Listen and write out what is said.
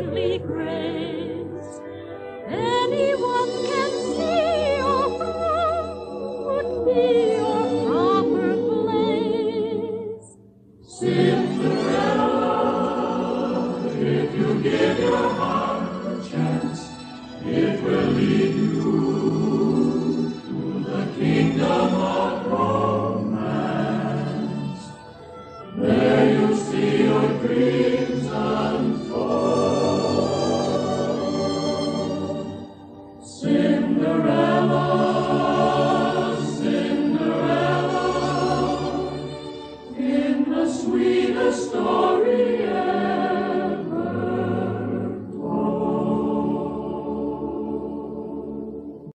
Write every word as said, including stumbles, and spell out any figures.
daily grace. Anyone can see your fruit be your proper place. Cinderella, if you give your heart a chance, it will lead you